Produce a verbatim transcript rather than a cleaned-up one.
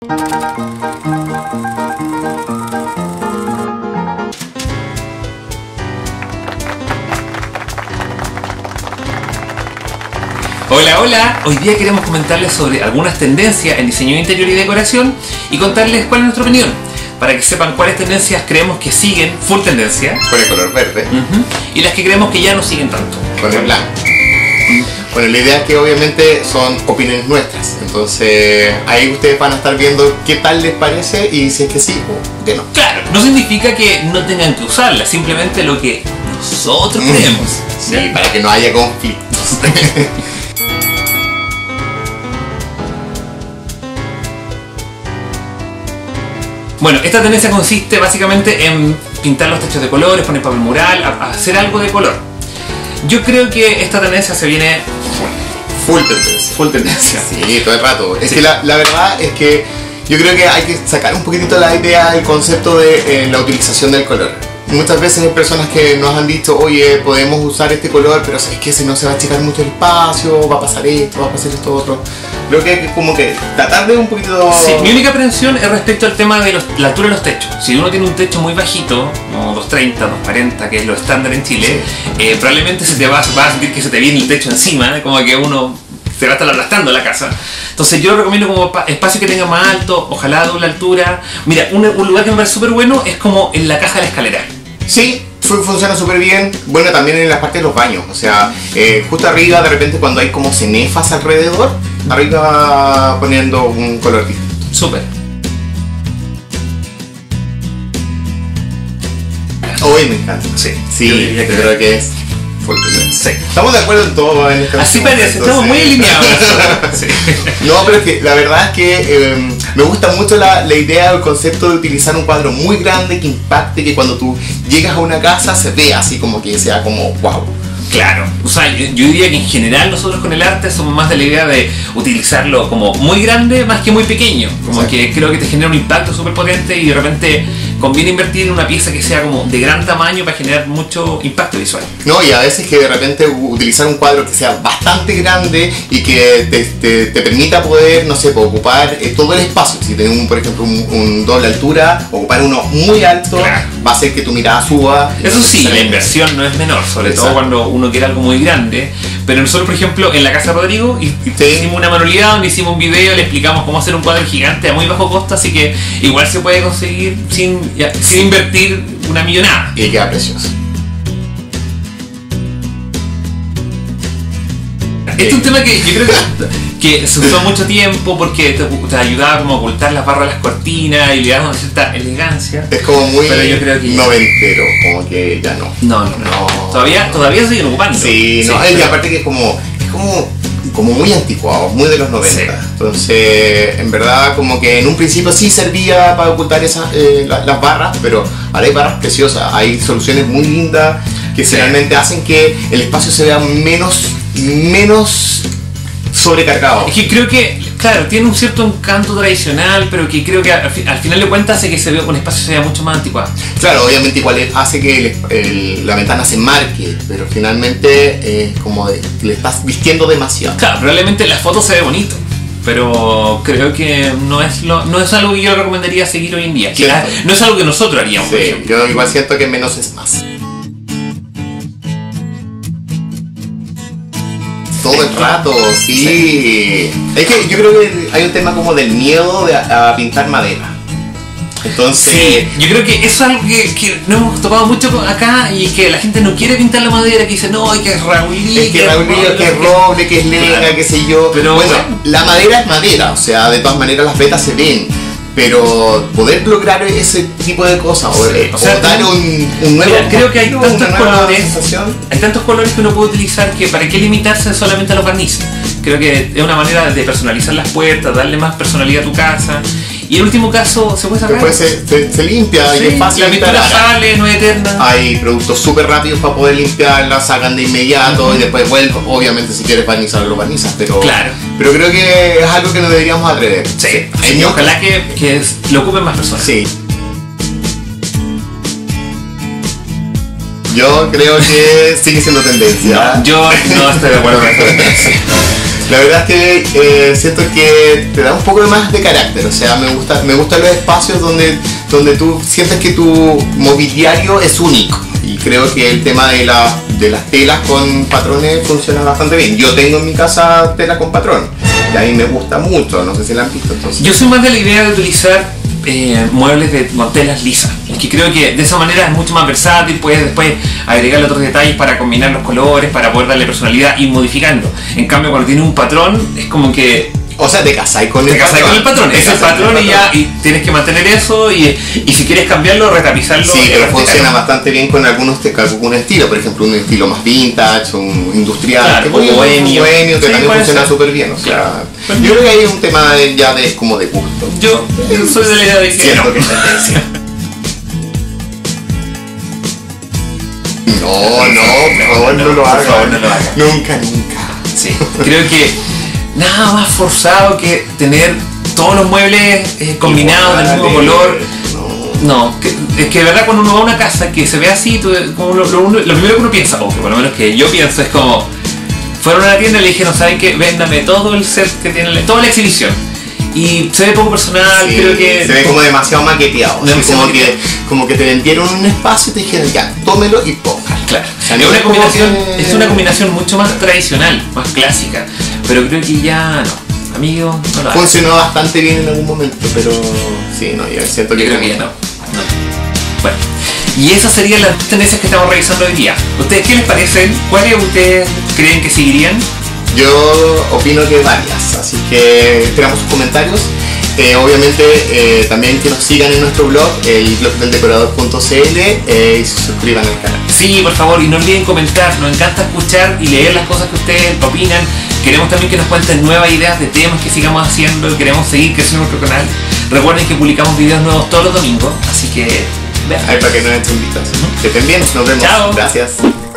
Hola, hola, hoy día queremos comentarles sobre algunas tendencias en diseño interior y decoración y contarles cuál es nuestra opinión, para que sepan cuáles tendencias creemos que siguen full tendencia con el color verde uh-huh, y las que creemos que ya no siguen tanto con el blanco. Bueno, la idea es que obviamente son opiniones nuestras, entonces ahí ustedes van a estar viendo qué tal les parece y si es que sí o que no. Claro, no significa que no tengan que usarla, simplemente lo que nosotros mm. creemos. Sí, ¿ya? Para que no haya conflictos. Bueno, esta tendencia consiste básicamente en pintar los techos de colores, poner papel mural, a hacer algo de color. Yo creo que esta tendencia se viene full tendencia. Full tendencia. Sí, todo el rato. Es sí. que la, la verdad es que yo creo que hay que sacar un poquitito la idea, el concepto de eh, la utilización del color. Muchas veces hay personas que nos han dicho, oye, podemos usar este color, pero es que si no se va a achicar mucho el espacio, va a pasar esto, va a pasar esto otro. Creo que hay que como que tratar de un poquito... Sí, mi única aprensión es respecto al tema de los, la altura de los techos. Si uno tiene un techo muy bajito, como dos treinta, dos cuarenta, que es lo estándar en Chile, sí. eh, probablemente se te va, va a sentir que se te viene el techo encima, como que uno se va a estar aplastando la casa. Entonces yo lo recomiendo como espacio que tenga más alto, ojalá doble altura. Mira, un, un lugar que me parece súper bueno es como en la caja de la escalera. Sí, funciona súper bien. Bueno, también en la parte de los baños. O sea, eh, justo arriba, de repente cuando hay como cenefas alrededor, arriba poniendo un color distinto. Súper. Hoy me encanta. Sí, sí, yo, yo creo que, que es full tendencia. Sí. Estamos de acuerdo en todo en este Así parece, estamos sí. muy alineados. Sí. No, pero es que la verdad es que eh, me gusta mucho la, la idea, el concepto de utilizar un cuadro muy grande que impacte, que cuando tú llegas a una casa se vea así como que sea como wow. Claro, o sea, yo, yo diría que en general nosotros con el arte somos más de la idea de utilizarlo como muy grande más que muy pequeño, como sí. que creo que te genera un impacto súper potente y de repente conviene invertir en una pieza que sea como de gran tamaño para generar mucho impacto visual. No, y a veces que de repente utilizar un cuadro que sea bastante grande y que te, te, te permita poder, no sé, ocupar eh, todo el espacio. Si tenés, un, por ejemplo, un, un doble altura, ocupar uno muy alto, claro. va a hacer que tu mirada suba. Eso sí, la inversión no es menor, sobre Exacto. todo cuando uno quiere algo muy grande. Pero nosotros, por ejemplo, en la casa de Rodrigo y, y sí. hicimos una manualidad donde hicimos un video, le explicamos cómo hacer un cuadro gigante a muy bajo costo, así que igual se puede conseguir sin, ya, sin invertir una millonada. Y queda precioso. Este es un tema que yo creo que, que se usó mucho tiempo porque te, te ayudaba como a ocultar las barras de las cortinas y le daba una cierta elegancia. Es como muy pero yo creo que noventero, como que ya no. No, no, no. no. Todavía, todavía siguen ocupando. Sí, no, sí, y pero... aparte que es como, es como, como muy anticuado, muy de los noventa. Sí. Entonces, en verdad, como que en un principio sí servía para ocultar esas, eh, las, las barras, pero ahora hay barras preciosas, hay soluciones muy lindas que sí. finalmente hacen que el espacio se vea menos menos sobrecargado. Es que creo que, claro, tiene un cierto encanto tradicional, pero que creo que al, al final de cuentas hace que se vea, un espacio se vea mucho más anticuado. Claro, obviamente igual hace que el, el, la ventana se marque, pero finalmente es eh, como de, le estás vistiendo demasiado. Claro, probablemente la foto se ve bonito, pero creo que no es lo, no es algo que yo recomendaría seguir hoy en día. Que no es algo que nosotros haríamos. Sí, yo igual siento que menos es más. Todo el rato, sí. sí. Es que yo creo que hay un tema como del miedo de a, a pintar madera. Entonces, sí, yo creo que eso es algo que, que no hemos topado mucho acá y que la gente no quiere pintar la madera, que dice no, hay que es raulí, es que es raulí, que es roble, que es leña, claro. qué sé yo. Pero bueno, bueno, la madera es madera, o sea, de todas maneras las vetas se ven. Pero poder lograr ese tipo de cosas, sí, o, o sea, dar un, un nuevo... Mira, creo que hay tantos colores, hay tantos colores que uno puede utilizar que para qué limitarse solamente a los barnices. Creo que es una manera de personalizar las puertas, darle más personalidad a tu casa. Y en último caso, ¿se puede sacar? Después se, se, se limpia, sí, y es fácil. La pintura sale, no es eterna. Hay productos súper rápidos para poder limpiarla, sacan de inmediato uh-huh. y después vuelven. Obviamente si quieres barnizarlo, lo barnizas, pero, claro. pero creo que es algo que nos deberíamos atrever. Sí, sí. sí ojalá que, que lo ocupen más personas. Sí. Yo creo que sigue siendo tendencia. No, yo no estoy de acuerdo con esta tendencia. La verdad es que eh, siento que te da un poco más de carácter, o sea, me gusta, me gustan los espacios donde, donde tú sientes que tu mobiliario es único. Y creo que el tema de, la, de las telas con patrones funciona bastante bien. Yo tengo en mi casa tela con patrón y a mí me gusta mucho, no sé si la han visto. Entonces. Yo soy más de la idea de utilizar eh, muebles de con telas lisas. Es que creo que de esa manera es mucho más versátil, puedes después agregarle otros detalles para combinar los colores, para poder darle personalidad y modificando. En cambio, cuando tiene un patrón, es como que... O sea, te casáis con, te el casáis con el patrón. Es el patrón y ya y tienes que mantener eso y, y si quieres cambiarlo, retapizarlo. Sí, pero funciona bastante bien con algunos, algunos estilos, por ejemplo, un estilo más vintage, un industrial, claro, que un bohemio, bohemio que sí, también funciona ser. súper bien. O sea, claro. Yo creo que ahí es un tema de, ya de como de gusto. Yo, yo soy de la idea de que Siento no. que es tendencia. No, no, por favor, no lo hagas. Por favor, no lo hagas. Nunca, nunca. Sí, creo que nada más forzado que tener todos los muebles eh, combinados del mismo color. No, no que, es que de verdad cuando uno va a una casa que se ve así, tú, como lo, lo, lo primero que uno piensa, o que por lo menos que yo pienso es como, fueron a la tienda y le dijeron, ¿saben qué? Véndame todo el set que tiene, toda la exhibición. Y se ve poco personal, sí, creo que... Se ve como demasiado maqueteado. Demasiado como, maqueteado. Que, como que te vendieron un espacio y te dijeron, ya, tómelo y póngalo. Claro, o sea, es, no una es como combinación, que... es una combinación mucho más tradicional, más clásica. Pero creo que ya no, amigo, no lo hagas. Funcionó bastante bien en algún momento, pero sí, no, yo siento que... Yo creo que ya no, no. Bueno, y esas serían las tendencias que estamos revisando hoy día. ¿Ustedes qué les parecen? ¿Cuáles ustedes creen que seguirían? Yo opino que varias, así que esperamos sus comentarios. Eh, obviamente eh, también que nos sigan en nuestro blog, el blog del decorador punto c l, eh, y se suscriban al canal. Sí, por favor, y no olviden comentar, nos encanta escuchar y leer las cosas que ustedes opinan. Queremos también que nos cuenten nuevas ideas de temas que sigamos haciendo, queremos seguir creciendo nuestro canal. Recuerden que publicamos videos nuevos todos los domingos, así que vean. Ahí para que nos echen vistas. Uh-huh. Que estén bien, nos vemos. Chao. Gracias.